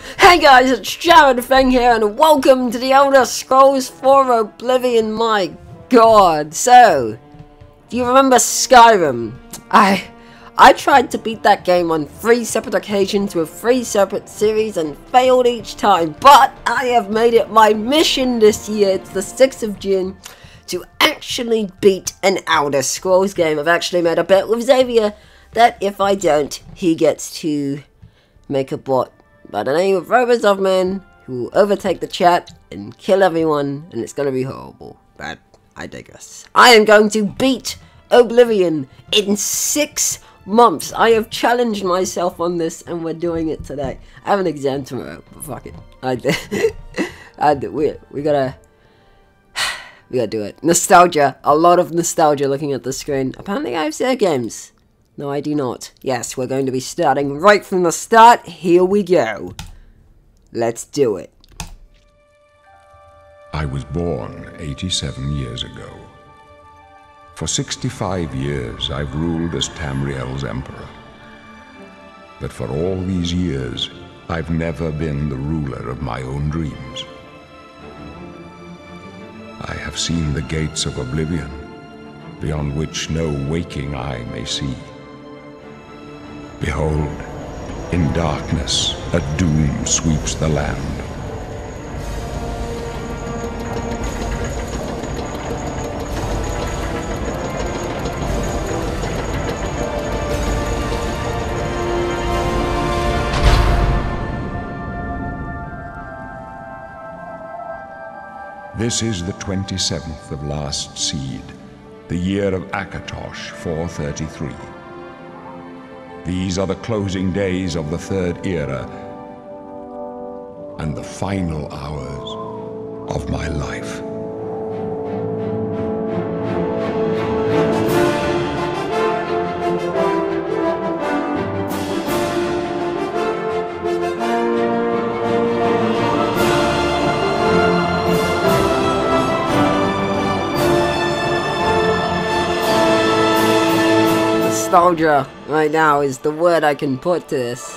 Hey guys, it's Jarrodfeng here, and welcome to the Elder Scrolls 4 Oblivion. My god. So, do you remember Skyrim? I tried to beat that game on 3 separate occasions with 3 separate series and failed each time, but I have made it my mission this year, it's the 6th of June, to actually beat an Elder Scrolls game. I've actually made a bet with Xavier that if I don't, he gets to make a bot by the name of Jarrodfeng who will overtake the chat and kill everyone, and it's gonna be horrible. But I digress. I am going to beat Oblivion in 6 months. I have challenged myself on this, and we're doing it today. I have an exam tomorrow, but fuck it. We gotta do it. Nostalgia, a lot of nostalgia looking at the screen. Apparently I have Zero games. No, I do not. Yes, we're going to be starting right from the start. Here we go. Let's do it. I was born 87 years ago. For 65 years, I've ruled as Tamriel's emperor. But for all these years, I've never been the ruler of my own dreams. I have seen the gates of Oblivion, beyond which no waking eye may see. Behold, in darkness, a doom sweeps the land. This is the 27th of last seed, the year of Akatosh 433. These are the closing days of the Third Era and the final hours of my life. Nostalgia right now is the word I can put to this.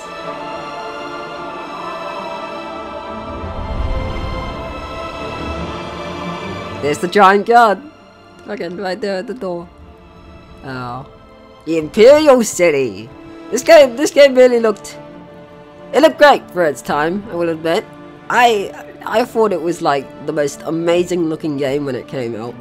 There's the giant guard. Fucking right there at the door. Oh. The Imperial City. This game really looked great for its time, I will admit. I thought it was like the most amazing looking game when it came out.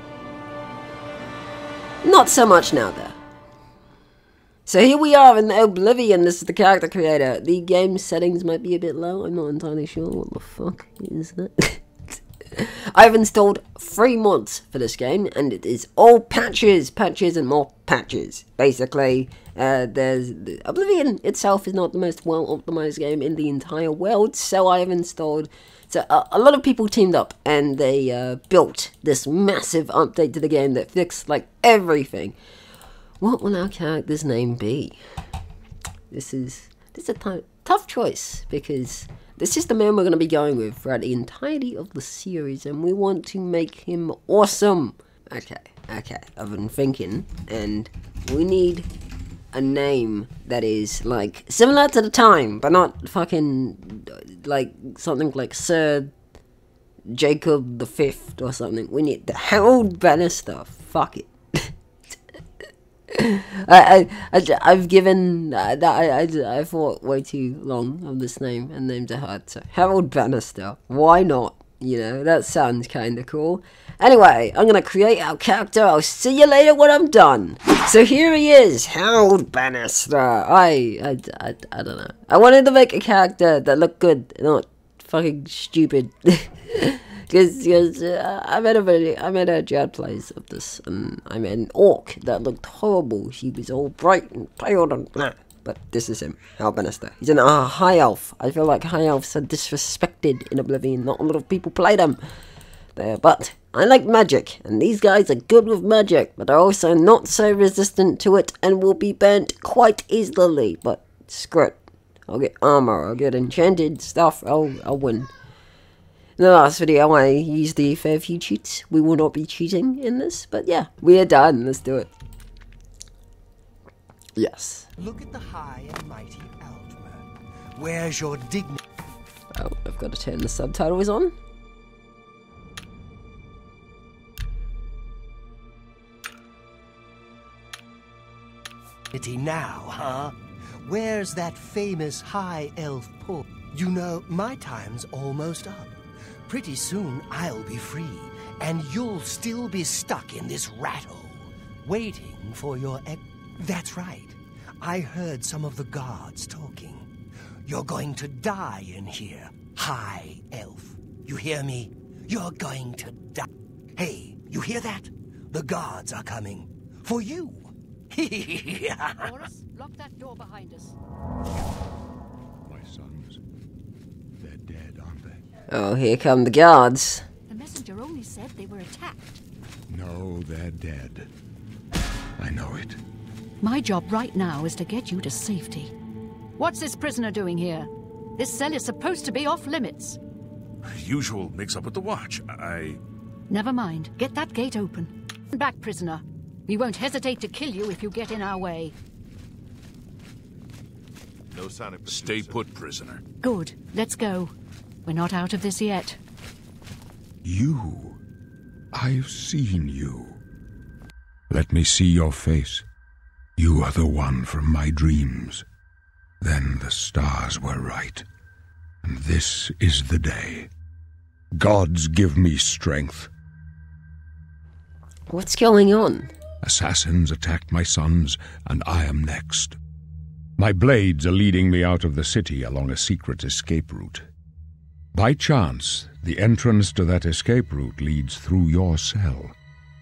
Not so much now though. So here we are in Oblivion. This is the character creator. The game settings might be a bit low. I'm not entirely sure. What the fuck is that? I've installed 3 mods for this game, and it is all patches, and more patches. Basically, Oblivion itself is not the most well-optimized game in the entire world, so I have installed. So a lot of people teamed up, and they built this massive update to the game that fixed like everything. What will our character's name be? This is a tough choice, because this is the man we're going to be going with throughout the entirety of the series, and we want to make him awesome. Okay, I've been thinking, and we need a name that is, like, similar to the time, but not fucking, like, something like Sir Jacob V or something. We need the Harold Bannister. Fuck it. I've given I thought way too long of this name and named it hard. So Harold Bannister, why not? You know, that sounds kind of cool. Anyway, I'm gonna create our character. I'll see you later when I'm done. So here he is, Harold Bannister. I don't know. I wanted to make a character that looked good, not fucking stupid. Because I made a Jad plays of this, and I made an orc that looked horrible. She was all bright and pale and blah. But this is him, Harold Bannister. He's an high elf. I feel like high elves are disrespected in Oblivion. Not a lot of people play them there, but I like magic, and these guys are good with magic, but are also not so resistant to it and will be burnt quite easily. But screw it. I'll get armor. I'll get enchanted stuff. I'll win. In the last video, I used the fair few cheats. We will not be cheating in this, but yeah, we are done. Let's do it. Yes. Look at the high and mighty Aldmer. Where's your dignity? Oh, I've got to turn the subtitles on. Pity now, huh? Where's that famous high elf port? You know, my time's almost up. Pretty soon I'll be free, and you'll still be stuck in this rat hole, waiting for your That's right. I heard some of the guards talking. You're going to die in here, high elf. You hear me? You're going to die. Hey, you hear that? The guards are coming. For you. Horus, lock that door behind us. My sons, they're dead, aren't they? Oh, here come the guards. The messenger only said they were attacked. No, they're dead. I know it. My job right now is to get you to safety. What's this prisoner doing here? This cell is supposed to be off limits. Usual mix-up with the watch. Never mind. Get that gate open. Back, prisoner. We won't hesitate to kill you if you get in our way. No sign of... Stay put, prisoner. Good. Let's go. We're not out of this yet. You. I've seen you. Let me see your face. You are the one from my dreams. Then the stars were right. And this is the day. Gods give me strength. What's going on? Assassins attacked my sons, and I am next. My blades are leading me out of the city along a secret escape route. By chance, the entrance to that escape route leads through your cell.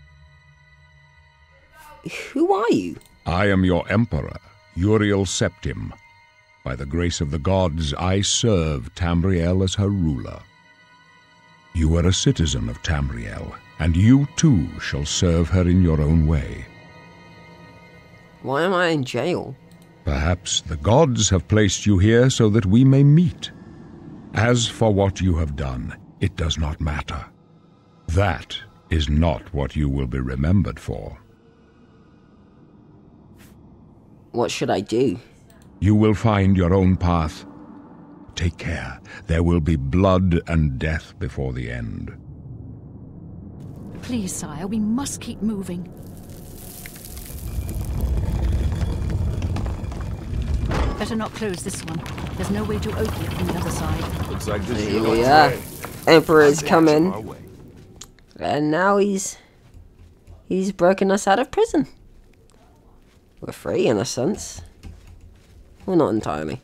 Who are you? I am your emperor, Uriel Septim. By the grace of the gods, I serve Tamriel as her ruler. You are a citizen of Tamriel, and you too shall serve her in your own way. Why am I in jail? Perhaps the gods have placed you here so that we may meet. As for what you have done, it does not matter. That is not what you will be remembered for. What should I do? You will find your own path. Take care. There will be blood and death before the end. Please, sire, we must keep moving. Better not close this one. There's no way to open it from the other side. Looks like this Here we are. Emperor's coming. And now he's broken us out of prison. We're free in a sense. Well, not entirely.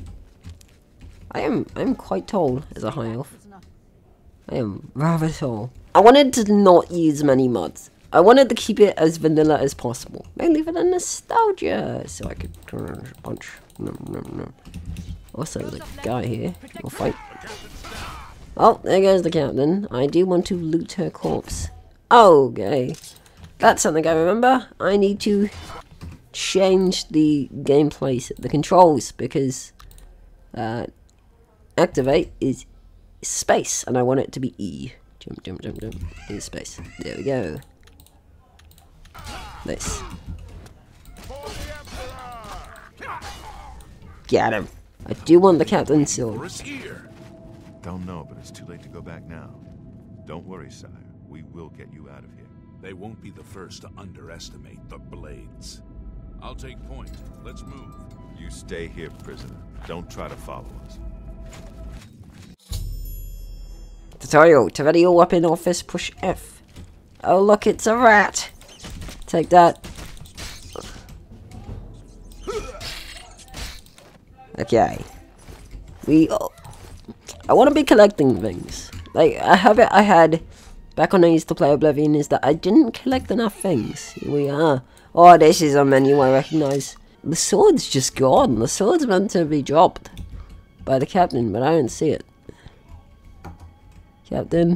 I'm quite tall as a high elf. I am rather tall. I wanted to not use many mods. I wanted to keep it as vanilla as possible. Mainly for the nostalgia. So I could punch. No. Also, the guy here will fight. Oh, there goes the captain. I do want to loot her corpse. Okay. That's something I remember. I need to change the gameplay, the controls, because activate is space, and I want it to be E. Jump in space. There we go. Nice. Get him. I do want the captain's sword. Don't know, but it's too late to go back now. Don't worry, sire. We will get you out of here. They won't be the first to underestimate the blades. I'll take point. Let's move. You stay here, prisoner. Don't try to follow us. Tutorial. To ready your weapon or fist, push F. Oh, look, it's a rat. Take that. Okay. I want to be collecting things. Like, a habit I had back when I used to play Oblivion is that I didn't collect enough things. Here we are. Oh, this is a menu I recognize. The sword's just gone. The sword's meant to be dropped by the captain, but I don't see it. Captain,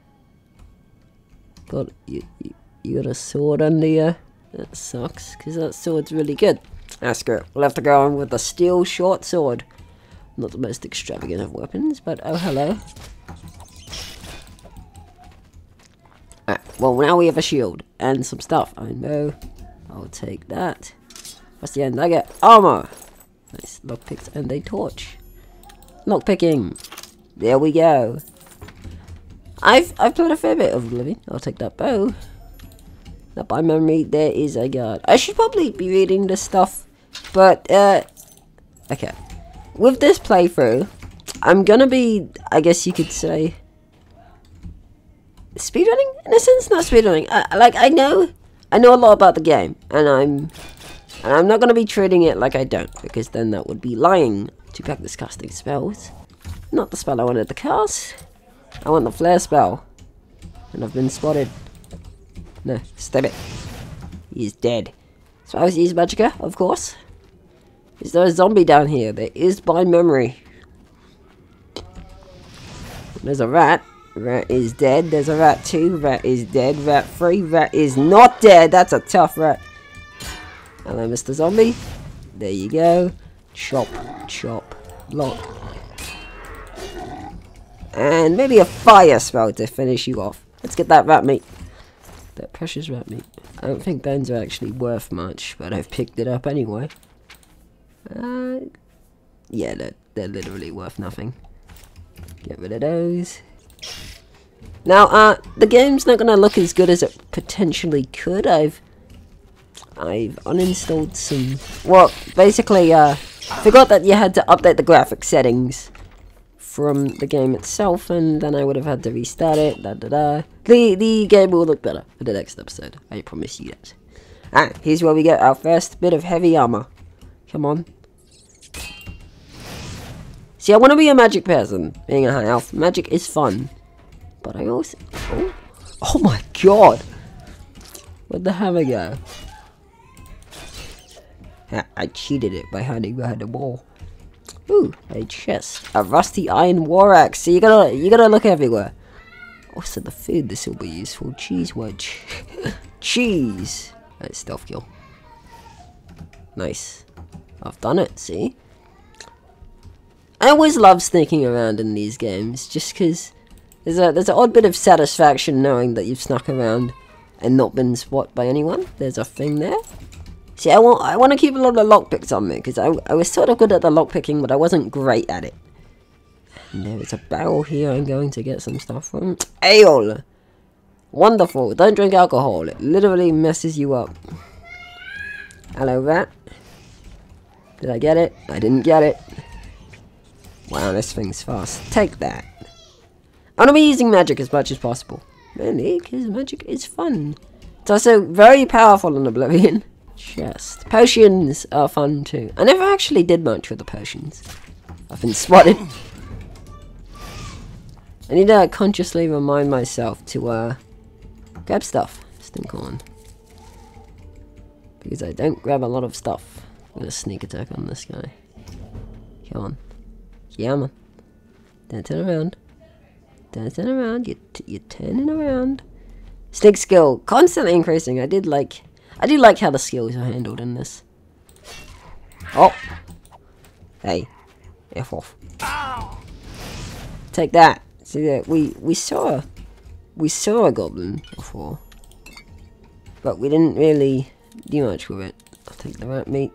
you got a sword under you? That sucks, because that sword's really good. Ah, screw it. We'll have to go on with the steel short sword. Not the most extravagant of weapons, but oh hello. Alright, well now we have a shield and some stuff. I know. I'll take that. What's the end? I get armor. Nice lockpicks and a torch. Lockpicking. There we go. I've played a fair bit of Oblivion. I'll take that bow. That by memory, there is a guard. I should probably be reading this stuff, but okay. With this playthrough, I'm gonna be, I guess you could say, speedrunning in a sense. Not speedrunning. I know a lot about the game, and I'm not gonna be treating it like I don't, because then that would be lying to practice casting spells. Not the spell I wanted to cast. I want the flare spell, and I've been spotted. No, stop it. He's dead. So I was use Magicka, of course. Is there a zombie down here? There is by memory. There's a rat. Rat is dead. There's a rat 2. Rat is dead. Rat 3. Rat is not dead. That's a tough rat. Hello, Mr. Zombie. There you go. Chop, chop, block. And maybe a fire spell to finish you off. Let's get that rat meat. That precious rat meat. I don't think bones are actually worth much, but I've picked it up anyway. Yeah, they're literally worth nothing. Get rid of those. Now, the game's not gonna look as good as it potentially could. I've uninstalled some. Well, basically, forgot that you had to update the graphic settings from the game itself, and then I would have had to restart it. The game will look better for the next episode. I promise you that. Here's where we get our first bit of heavy armor. Come on. See, I want to be a magic person, being a high elf. Magic is fun, but I also... Oh my god! Where'd the hammer go? I cheated it by hiding behind the wall. Ooh, a chest. A rusty iron war axe. So you gotta look everywhere. Also, the food this will be useful. Cheese wedge. Cheese! Alright, stealth kill. Nice. I've done it, see? I always love sneaking around in these games, just because there's an odd bit of satisfaction knowing that you've snuck around and not been spotted by anyone. There's a thing there. See, I want to keep a lot of lockpicks on me, because I was sort of good at the lockpicking, but I wasn't great at it. And there is a barrel here I'm going to get some stuff from. Ale! Wonderful. Don't drink alcohol. It literally messes you up. Hello, rat. Did I get it? I didn't get it. Wow, this thing's fast. Take that. I'm gonna be using magic as much as possible. Really, because magic is fun. It's also very powerful in Oblivion. Chest. Potions are fun too. I never actually did much with the potions. I've been spotted. I need to consciously remind myself to grab stuff. Stink on. Because I don't grab a lot of stuff. I'm gonna sneak attack on this guy. Come on. Yeah, man. Don't turn around. Don't turn around. You're turning around. Sneak skill constantly increasing. I did like how the skills are handled in this. Oh. Hey. F off. Take that. See that we saw a goblin before, but we didn't really do much with it. I'll take the rat meat.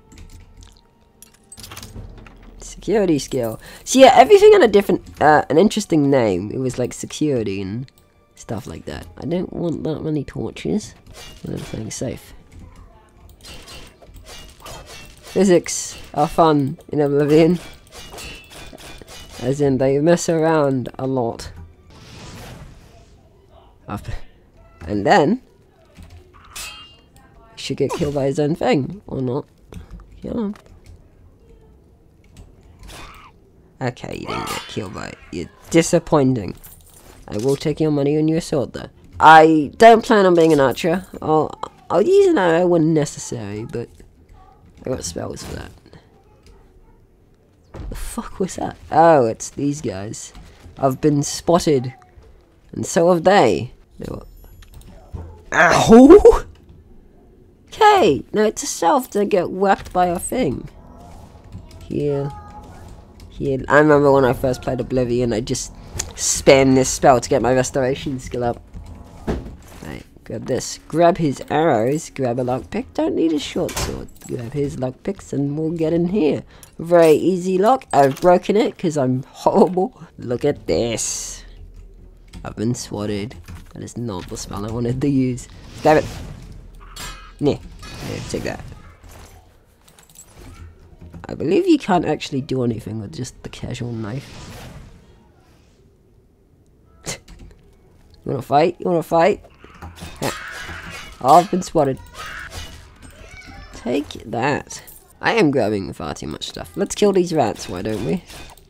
Security skill. So yeah, everything had a different, an interesting name. It was like security and stuff like that. I don't want that many torches. I'm playing safe. Physics are fun in Oblivion. As in, they mess around a lot. And then, he should get killed by his own thing, or not. Come on. Okay, you didn't get killed by it. You're disappointing. I will take your money and your sword, though. I don't plan on being an archer. I'll use an arrow when necessary, but I got spells for that. The fuck was that? Oh, it's these guys. I've been spotted. And so have they. Ow! Okay, now it's a self to get whacked by a thing. Here. I remember when I first played Oblivion, I just spammed this spell to get my restoration skill up. Right, Grab this. Grab his arrows. Grab a lockpick. Don't need a short sword. Grab his lockpicks and we'll get in here. Very easy lock. I've broken it because I'm horrible. Look at this. I've been swatted. That is not the spell I wanted to use. Stab it. Yeah, take that. I believe you can't actually do anything with just the casual knife. You wanna fight? You wanna fight? Oh, I've been spotted. Take that. I am grabbing far too much stuff. Let's kill these rats, why don't we?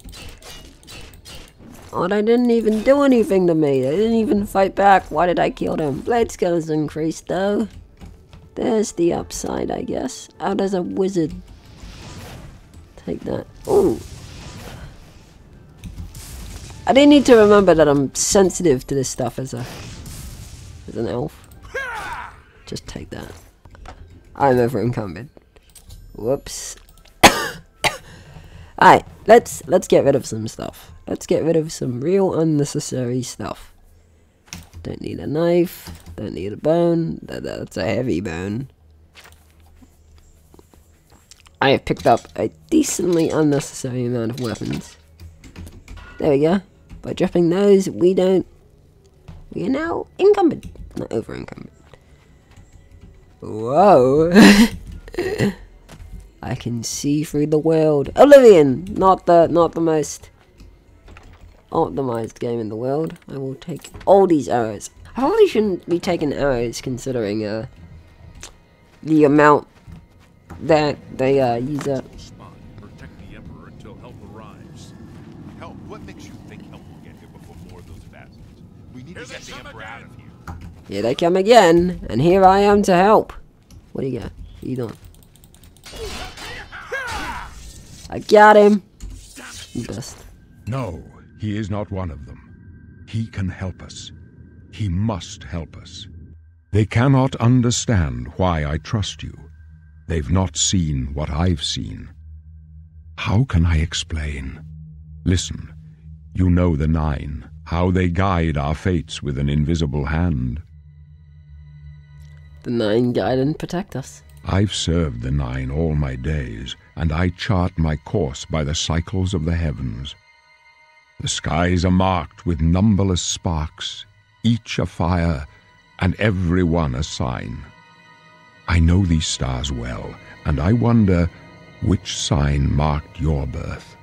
Oh, they didn't even do anything to me. They didn't even fight back. Why did I kill them? Blade skill is increased, though. There's the upside, I guess. Oh, there's a wizard. Take that. Ooh. I do need to remember that I'm sensitive to this stuff as an elf. Just take that. I'm over encumbered. Whoops. Alright, let's get rid of some stuff. Let's get rid of some real unnecessary stuff. Don't need a knife. Don't need a bone. That's a heavy bone. I have picked up a decently unnecessary amount of weapons. There we go. By dropping those, we are now encumbered. Not over encumbered. Whoa. I can see through the world. Oblivion! Not the most optimized game in the world. I will take all these arrows. I probably shouldn't be taking arrows considering the amount that they use up. Protect the Emperor until help arrives. Help? What makes you think help will get here before more of those bastards? We need to get the Emperor out of here. Here they come again, and here I am to help. What do you got? What are you doing? I got him. You best. No, he is not one of them. He can help us. He must help us. They cannot understand why I trust you. They've not seen what I've seen. How can I explain? Listen, you know the Nine, how they guide our fates with an invisible hand. The Nine guide and protect us. I've served the Nine all my days, and I chart my course by the cycles of the heavens. The skies are marked with numberless sparks, each a fire, and every one a sign. I know these stars well, and I wonder which sign marked your birth.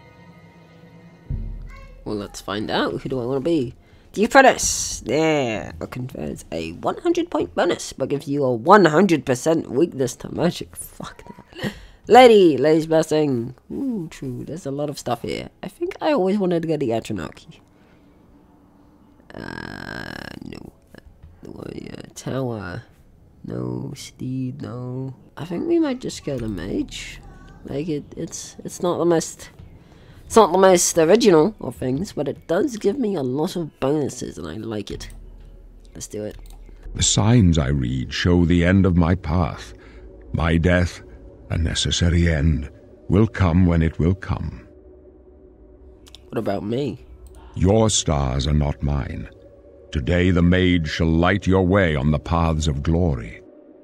Well, let's find out. Who do I want to be? The apprentice! There! It confers a 100-point bonus, but gives you a 100% weakness to magic. Fuck that. Lady's blessing. Ooh, true. There's a lot of stuff here. I think I always wanted to get the atronach key. No. The warrior tower. No. Steed, no. I think we might just go to mage. Like, it's not the most... It's not the most original of things, but it does give me a lot of bonuses, and I like it. Let's do it. The signs I read show the end of my path. My death, a necessary end, will come when it will come. What about me? Your stars are not mine. Today the mage shall light your way on the paths of glory.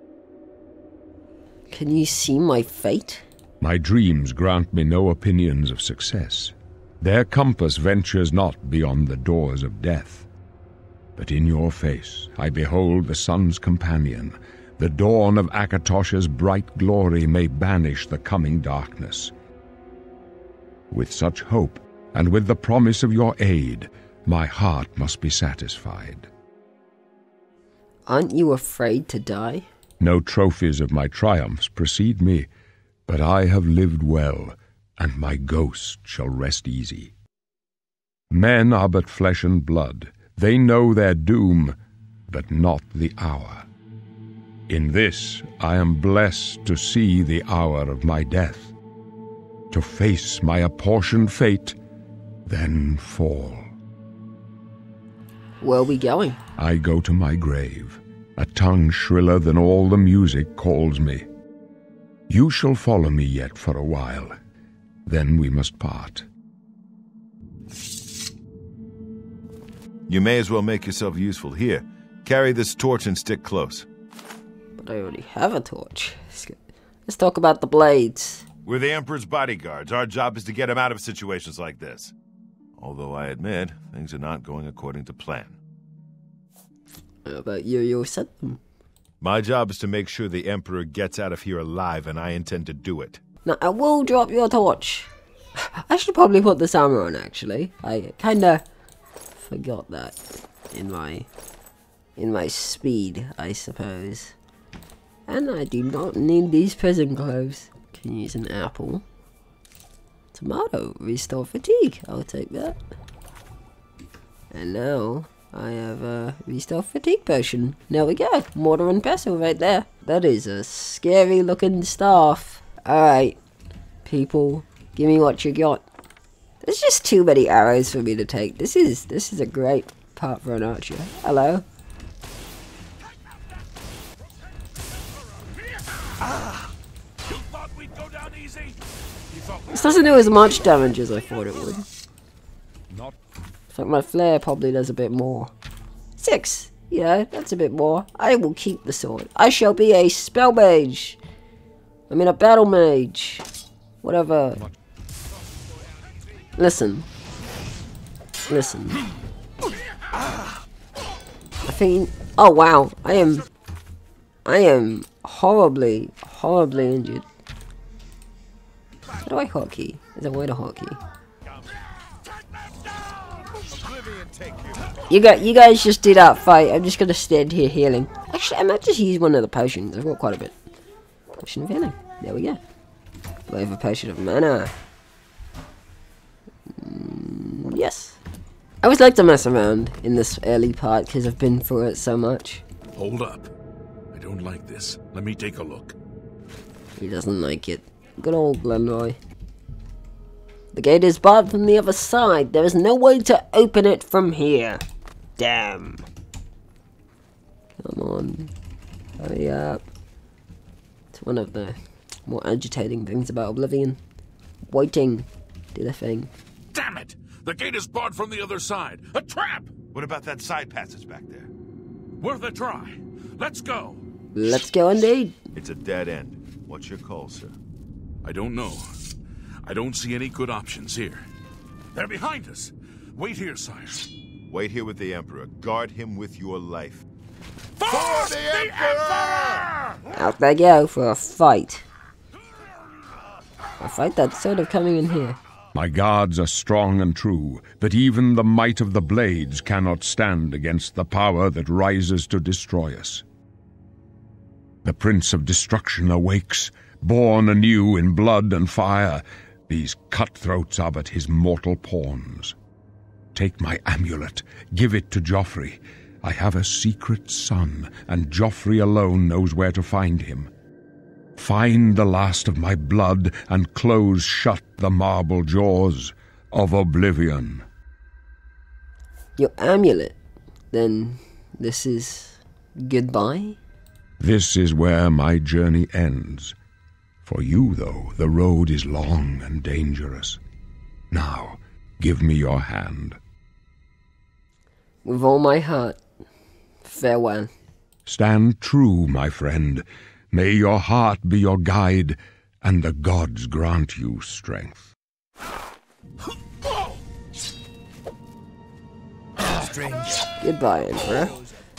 Can you see my fate? My dreams grant me no opinions of success. Their compass ventures not beyond the doors of death. But in your face I behold the sun's companion. The dawn of Akatosh's bright glory may banish the coming darkness. With such hope, and with the promise of your aid, my heart must be satisfied. Aren't you afraid to die? No trophies of my triumphs precede me, but I have lived well, and my ghost shall rest easy. Men are but flesh and blood. They know their doom, but not the hour. In this I am blessed to see the hour of my death, to face my apportioned fate, then fall. Where are we going? I go to my grave. A tongue shriller than all the music calls me. You shall follow me yet for a while. Then we must part. You may as well make yourself useful here. Carry this torch and stick close. But I already have a torch. Let's talk about the blades. We're the Emperor's bodyguards. Our job is to get him out of situations like this. Although I admit, things are not going according to plan. How about you set them? My job is to make sure the Emperor gets out of here alive, and I intend to do it. Now, I will drop your torch. I should probably put this armor on, actually. I kinda forgot that in my speed, I suppose. And I do not need these prison clothes. Can use an apple. Tomato, restore fatigue. I'll take that. And now I have a restore fatigue potion. There we go. Mortar and pestle right there. That is a scary looking staff. Alright, people, give me what you got. There's just too many arrows for me to take. This is a great part for an archer. Hello. You thought we'd go down easy? You thought This doesn't do as much damage as I thought it would. In fact, my flare probably does a bit more. 6. Yeah, that's a bit more. I will keep the sword. I shall be a spell mage. I mean a battle mage. Whatever. Listen. Listen. I think... Oh wow. I am horribly injured. How do I hotkey? Is there a way to hotkey? You guys just do that fight. I'm just gonna stand here healing. Actually, I might just use one of the potions. I've got quite a bit. Potion of healing. There we go. Flavor potion of mana. Yes. I always like to mess around in this early part because I've been through it so much. Hold up. I don't like this. Let me take a look. He doesn't like it. Good old Glenroy. The gate is barred from the other side. There is no way to open it from here. Damn. Come on. Hurry up. It's one of the more agitating things about Oblivion. Waiting. Do the thing. Damn it! The gate is barred from the other side. A trap! What about that side passage back there? Worth a try. Let's go. Let's go indeed. It's a dead end. What's your call, sir? I don't know. I don't see any good options here. They're behind us. Wait here, sire. Wait here with the Emperor. Guard him with your life. For the Emperor! Out they go for a fight. A fight that's sort of coming in here. My guards are strong and true, but even the might of the blades cannot stand against the power that rises to destroy us. The Prince of Destruction awakes, born anew in blood and fire. These cutthroats are but his mortal pawns. Take my amulet, give it to Joffrey. I have a secret son, and Joffrey alone knows where to find him. Find the last of my blood, and close shut the marble jaws of Oblivion. Your amulet. Then this is goodbye? This is where my journey ends. For you, though, the road is long and dangerous. Now, give me your hand. With all my heart. Farewell. Stand true, my friend. May your heart be your guide, and the gods grant you strength. Strange. Goodbye, Emperor.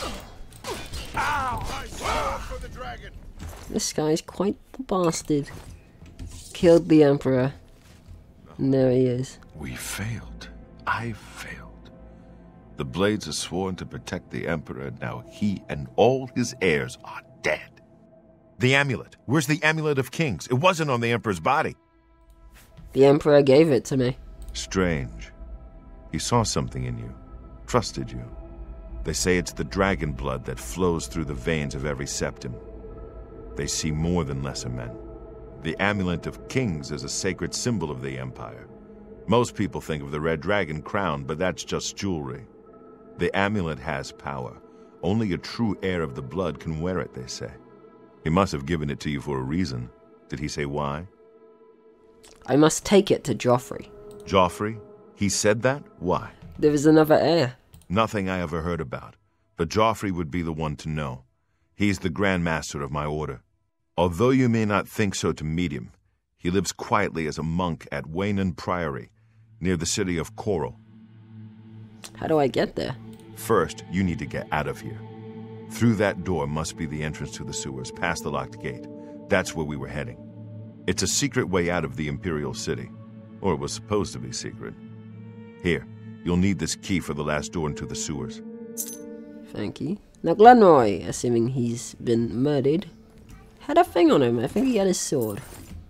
This guy's quite the bastard. Killed the Emperor. And there he is. We failed. I failed. The Blades are sworn to protect the Emperor. Now he and all his heirs are dead. The amulet. Where's the amulet of kings? It wasn't on the Emperor's body. The Emperor gave it to me. Strange. He saw something in you. Trusted you. They say it's the dragon blood that flows through the veins of every septim. They see more than lesser men. The amulet of kings is a sacred symbol of the Empire. Most people think of the red dragon crown, but that's just jewelry. The amulet has power. Only a true heir of the blood can wear it, they say. He must have given it to you for a reason. Did he say why? I must take it to Joffrey. Joffrey? He said that? Why? There is another heir. Nothing I ever heard about. but Joffrey would be the one to know. He's the Grand Master of my order. Although you may not think so to meet him, he lives quietly as a monk at Waynon Priory, near the city of Coral. How do I get there? First, you need to get out of here. Through that door must be the entrance to the sewers, past the locked gate. That's where we were heading. It's a secret way out of the Imperial City. Or it was supposed to be secret. Here, you'll need this key for the last door into the sewers. Thank you. Now Glenroy, assuming he's been murdered, had a thing on him. I think he had his sword.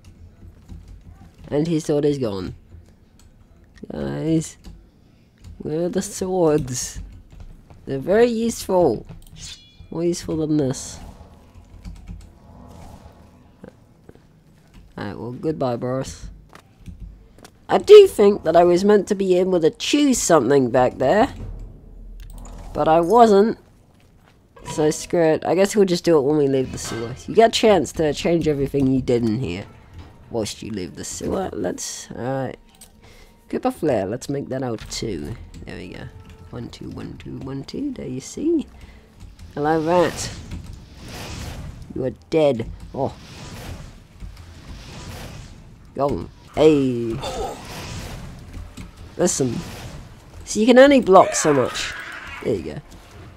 And his sword is gone. Guys, where are the swords? They're very useful. More useful than this. Alright, well, goodbye, Boris. I do think that I was meant to be able to choose something back there. But I wasn't. So screw it. I guess we'll just do it when we leave the sewer. You get a chance to change everything you did in here whilst you leave the sewer. Let's, Group of flare. Let's make that out 2. There we go. 1, 2, 1, 2, 1, 2. There you see. Hello, rat. You are dead. Oh. Go. Hey. Listen. So you can only block so much. There you go.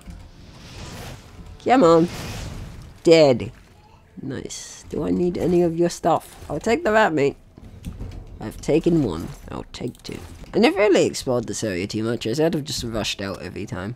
Come on. Dead. Nice. Do I need any of your stuff? I'll take the rat meat. I've taken 1. I'll take 2. I never really explored this area too much. I sort of just rushed out every time.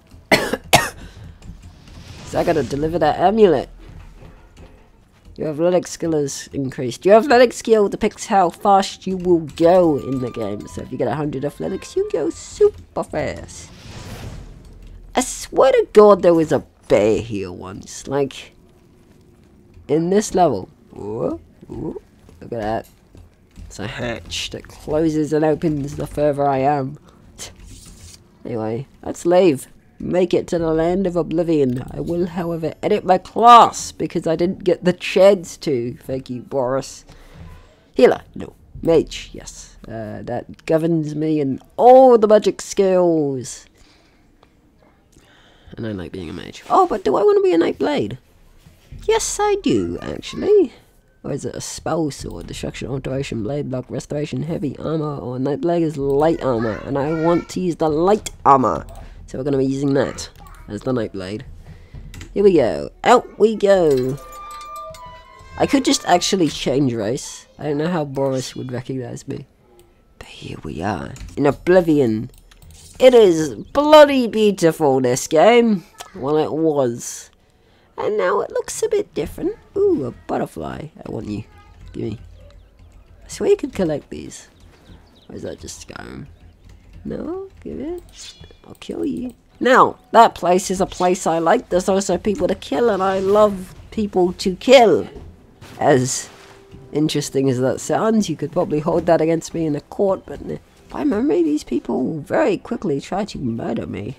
So I gotta deliver that amulet. Your athletic skill is increased. Your athletic skill depicts how fast you will go in the game. So if you get 100 athletics, you go super fast. I swear to God there was a bear here once. Like, in this level. Whoa, whoa, look at that. It's a hatch that closes and opens the further I am. Anyway, let's leave. Make it to the land of Oblivion. I will, however, edit my class because I didn't get the chance to. Thank you, Boris. Healer. No. Mage. Yes. That governs me in all the magic skills. And I like being a mage. Oh, but do I want to be a Nightblade? Yes, I do, actually. Or is it a spell sword? Destruction, alteration, blade block, restoration, heavy armor, or Nightblade is light armor. And I want to use the light armor. So we're going to be using that as the Nightblade. Here we go. Out we go. I could just actually change race. I don't know how Boris would recognize me. But here we are. In Oblivion. It is bloody beautiful, this game. Well, it was. And now it looks a bit different. Ooh, a butterfly. I want you. Give me. I swear you could collect these. Or is that just Skyrim? No? Give it. I'll kill you. Now, that place is a place I like. There's also people to kill, and I love people to kill. As interesting as that sounds, you could probably hold that against me in a court, but by memory, these people very quickly try to murder me.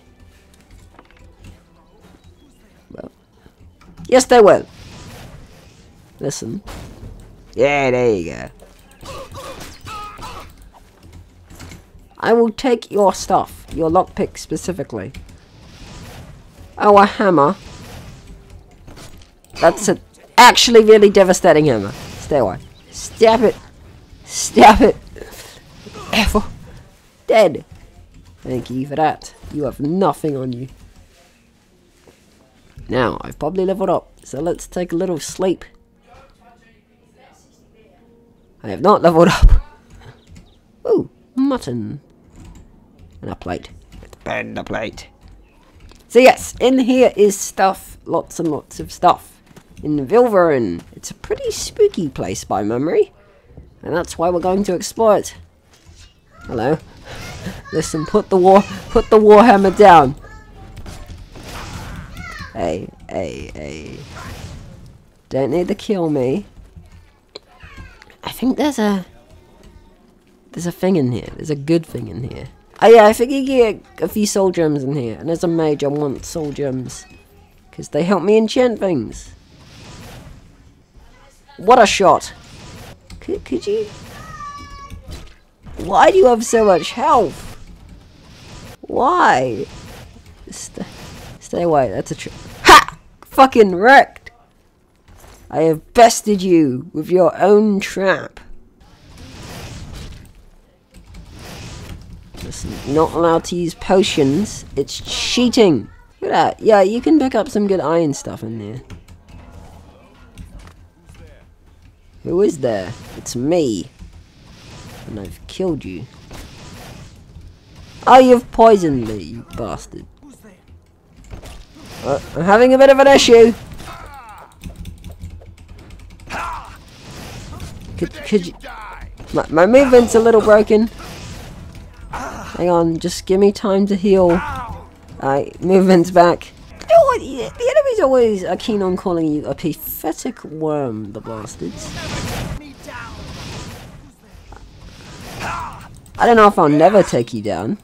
Well, yes, they will. Listen. Yeah, there you go. I will take your stuff, your lockpick specifically. Oh, a hammer. That's an actually really devastating hammer. Stay away. Stab it. Stab it. Ever. Dead. Thank you for that. You have nothing on you. Now, I've probably leveled up, so let's take a little sleep. I have not leveled up. Ooh, mutton. And a plate. Let's burn the plate. So yes, in here is stuff. Lots and lots of stuff. In Vilverin. It's a pretty spooky place by memory. And that's why we're going to explore it. Hello. Listen, put the warhammer down. Hey, hey, hey. Don't need to kill me. I think there's a thing in here. There's a good thing in here. Oh yeah, I think you get a few soul gems in here. And as a mage, I want soul gems. Because they help me enchant things. What a shot. Could you... Why do you have so much health? Why? Stay Stay away, that's a trap. Ha! Fucking wrecked! I have bested you with your own trap. Listen, not allowed to use potions. It's cheating. Look at that. Yeah, you can pick up some good iron stuff in there. Who is there? It's me. And I've killed you. Oh, you've poisoned me, you bastard. I'm having a bit of an issue. Could you... My movement's a little broken. Hang on, just give me time to heal. Alright, movement's back. You know what? The enemies always are keen on calling you a pathetic worm, the bastards. I don't know if I'll never take you down.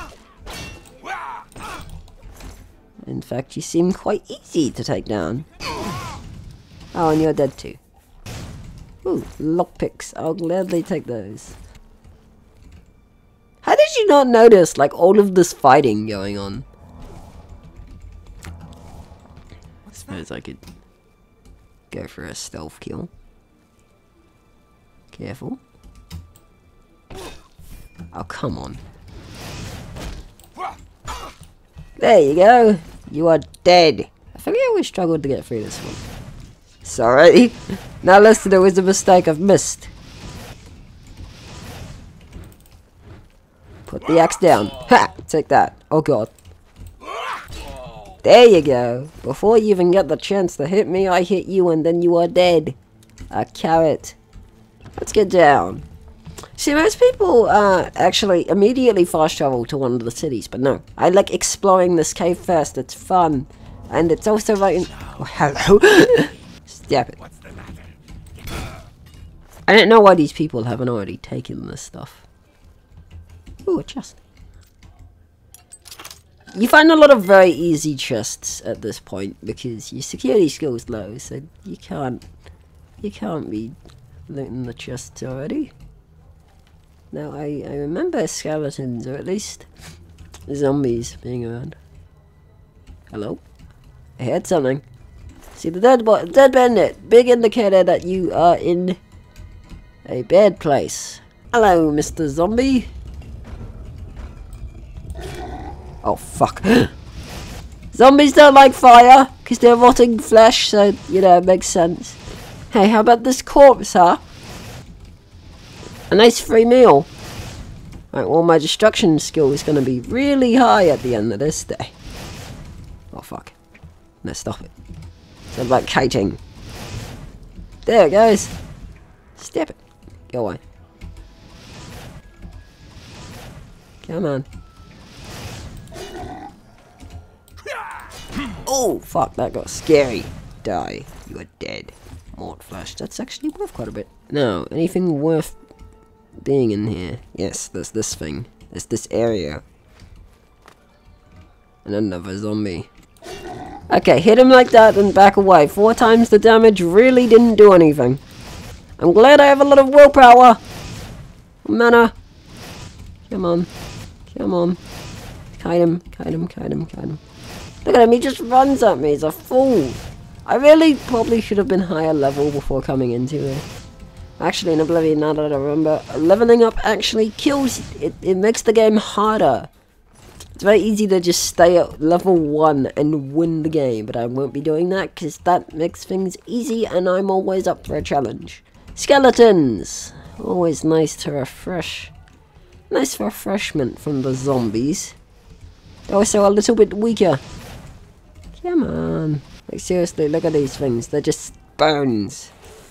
In fact, you seem quite easy to take down. Oh, and you're dead too. Ooh, lockpicks. I'll gladly take those. How did you not notice, like, all of this fighting going on? I suppose I could go for a stealth kill. Careful. Oh, come on. There you go. You are dead. I think I always struggled to get through this one. Sorry. Now listen, it was a mistake I've missed. Put the axe down. Ha! Take that. Oh god. There you go. Before you even get the chance to hit me, I hit you and then you are dead. A carrot. Let's get down. See, most people actually immediately fast travel to one of the cities, but no. I like exploring this cave first. It's fun. And it's also right in... Oh, hello. Stop it. I don't know why these people haven't already taken this stuff. Ooh, a chest. You find a lot of very easy chests at this point because your security skill is low, so you can't be looting the chests already. Now I remember skeletons, or at least zombies being around. Hello? I heard something. See the dead bandit, big indicator that you are in a bad place. Hello, Mr. Zombie. Oh fuck. Zombies don't like fire, because they're rotting flesh, so, you know, it makes sense. Hey, how about this corpse, huh? A nice free meal. Right, well, my destruction skill is going to be really high at the end of this day. Oh fuck. No, stop it. Sounds like kiting. There it goes. Step it. Go away. Come on. Oh, fuck, that got scary. Die. You are dead. Mort flesh. That's actually worth quite a bit. Now, anything worth being in here? Yes, there's this thing. There's this area. And another zombie. Okay, hit him like that and back away. 4 times the damage really didn't do anything. I'm glad I have a lot of willpower. Mana. Come on. Come on. Kite him, kite him, kite him, kite him. Look at him, he just runs at me. He's a fool. I really probably should have been higher level before coming into it. Actually, in Oblivion, now that I remember, leveling up actually kills it. It makes the game harder. It's very easy to just stay at level 1 and win the game, but I won't be doing that because that makes things easy and I'm always up for a challenge. Skeletons! Always nice to refresh. Nice refreshment from the zombies. They're also a little bit weaker. Come on. Like seriously, look at these things. They're just bones.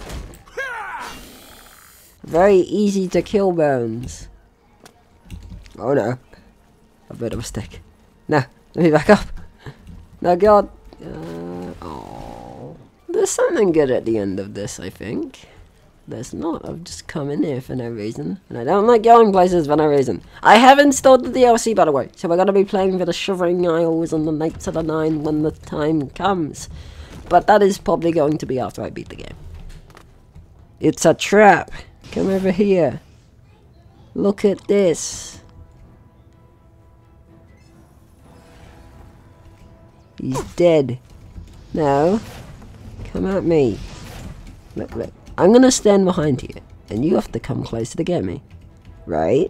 Very easy to kill bones. Oh no. I've made a mistake. No, let me back up. No, God. Oh. There's something good at the end of this, I think. There's not. I've just come in here for no reason. And I don't like going places for no reason. I have installed the DLC, by the way. So we're going to be playing for the Shivering Isles and the Knights of the Nine when the time comes. But that is probably going to be after I beat the game. It's a trap. Come over here. Look at this. He's dead. No. Come at me. Look, look. I'm gonna stand behind you, and you have to come closer to get me. Right?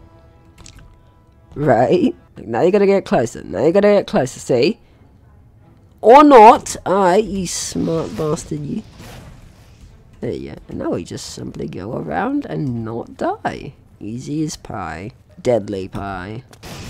Right? Now you gotta get closer. Now you gotta get closer, see? Or not. Alright, you smart bastard, you. There you go. And now we just simply go around and not die. Easy as pie. Deadly pie.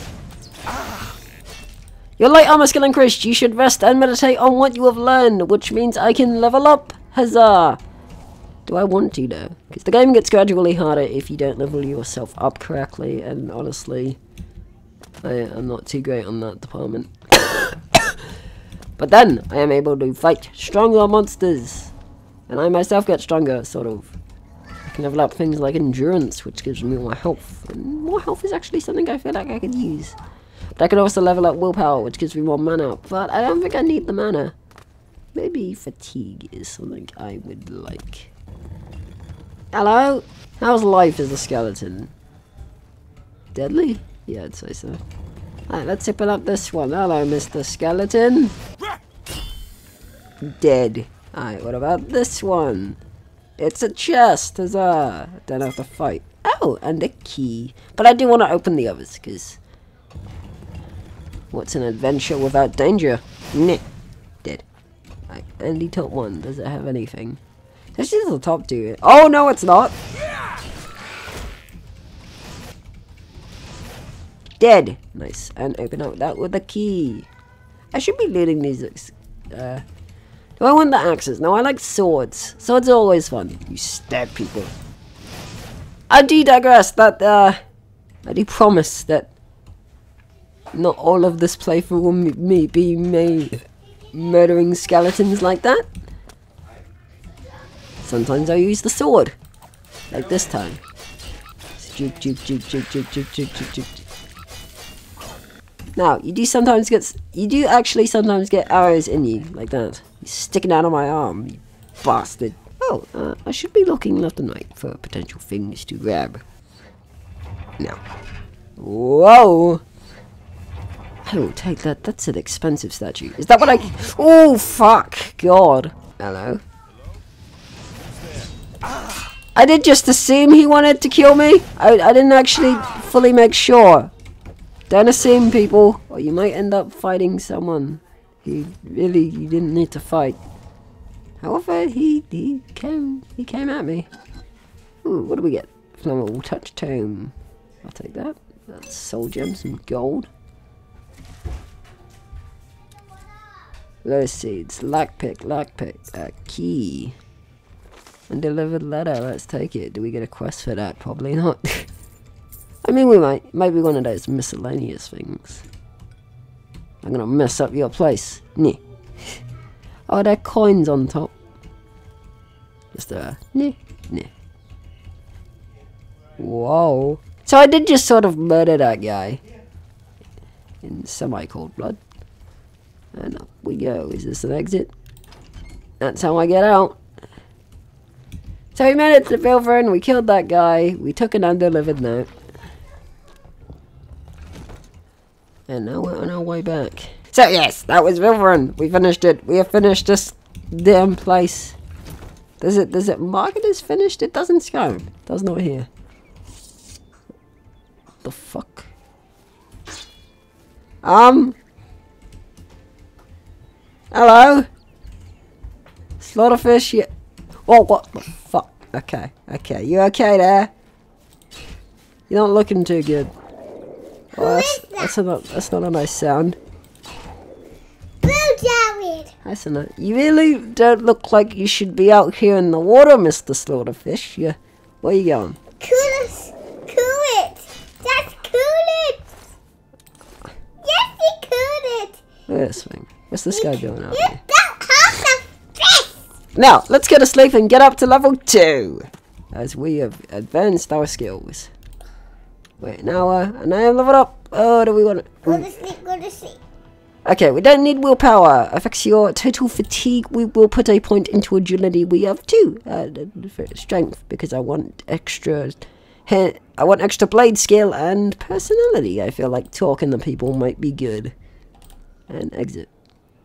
Your light armor skill increased. You should rest and meditate on what you have learned, which means I can level up. Huzzah! Do I want to though? Because the game gets gradually harder if you don't level yourself up correctly, and honestly, I'm not too great on that department. But then, I am able to fight stronger monsters. And I myself get stronger, sort of. I can level up things like endurance, which gives me more health. And more health is actually something I feel like I could use. But I can also level up willpower, which gives me more mana. But I don't think I need the mana. Maybe fatigue is something I would like. Hello? How's life as a skeleton? Deadly? Yeah, I'd say so. Alright, let's open up this one. Hello, Mr. Skeleton. Dead. Alright, what about this one? It's a chest, huzzah! Don't have to fight. Oh, and a key. But I do want to open the others, because... what's an adventure without danger? Nah. Dead. Right, Andy top one. Does it have anything? This is the top two. Oh, no, it's not! Dead! Nice. And open up that with a key. I should be looting these... do I want the axes? No, I like swords. Swords are always fun. You stab people. I do digress. That, I do promise that not all of this playthrough will be me murdering skeletons like that. Sometimes I use the sword. Like this time. Juke, juke, juke, juke, juke, juke, juke, juke, juke. Now, you do actually sometimes get arrows in you, like that. He's sticking out of my arm, you bastard. Oh, I should be looking left and right for potential things to grab. Now. Whoa! I will take that. That's an expensive statue. Is that what I... oh, fuck! God. Hello? I did just assume he wanted to kill me. I didn't actually fully make sure. Don't assume, people, or you might end up fighting someone who really you didn't need to fight. However, he came at me. Ooh, what do we get? Flammable touch tome. I'll take that. That's soul gems and gold. Lotus seeds, lockpick, key. Undelivered letter, let's take it. Do we get a quest for that? Probably not. I mean, we might be one of those miscellaneous things. I'm gonna mess up your place. Nyeh. Oh, there are coins on top. Just nyeh. Whoa. So I did just sort of murder that guy. In semi-cold blood. And up we go. Is this an exit? That's how I get out. So we made it to Vilvern, we killed that guy, we took an undelivered note. And now we're on our way back. So yes, that was Vilvern. We finished it. We have finished this damn place. Does it mark it as finished? It doesn't Skyrim. It does not here. The fuck? Hello? Slaughterfish, yeah. Oh, what the fuck? Okay, you okay there? You're not looking too good. Oh, that's not a nice sound. That's not. You really don't look like you should be out here in the water, Mr. Slaughterfish. Yeah, where you going? Cool it. That's cool it. Yes, he cooled it. Look at this thing. What's this guy doing out here? Now, let's go to sleep and get up to level 2. As we have advanced our skills. Wait, now I am leveled up. Oh, do we want to... Go to sleep. Okay, we don't need willpower. Affects your total fatigue. We will put a point into agility. We have 2. Strength, because I want extra... I want extra blade skill and personality. I feel like talking to people might be good. And exit.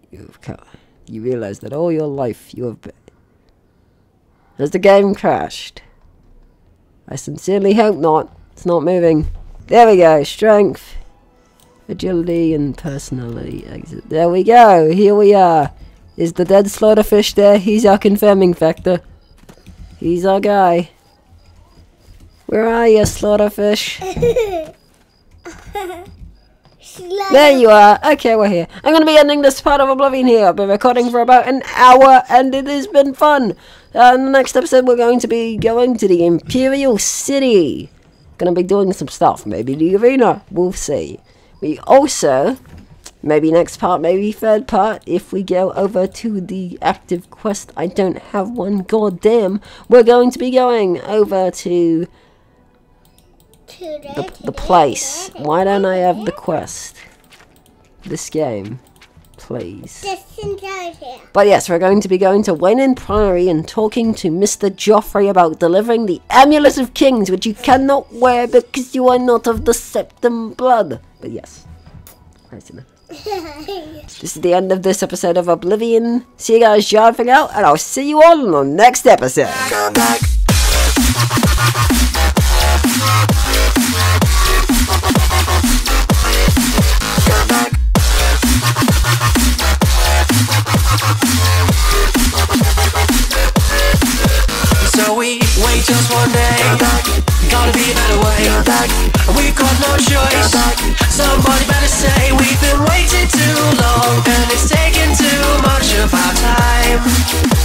You realize that all your life you have been. Has the game crashed? I sincerely hope not. It's not moving. There we go. Strength, agility, and personality. Exit. There we go. Here we are. Is the dead slaughterfish there? He's our confirming factor. He's our guy. Where are you, slaughterfish? There you are. Okay, we're here. I'm going to be ending this part of Oblivion here. I've been recording for about an hour, and it has been fun. In the next episode, we're going to be going to the Imperial City. Going to be doing some stuff. Maybe the arena. We'll see. We also, maybe next part, maybe third part, if we go over to the active quest. I don't have one. Goddamn. We're going to be going over to the place. Why don't I have the quest? This game, please. But yes, we're going to be going to Wayne Priory and talking to Mr. Joffrey about delivering the Amulet of Kings, which you cannot wear because you are not of the Septim blood. But yes, this is the end of this episode of Oblivion. See you guys, Jarrodfeng out, and I'll see you all in the next episode. Come back. So we wait just one day. Gotta be a better way. We've got no choice. Somebody better say we've been waiting too long, and it's taken too much of our time.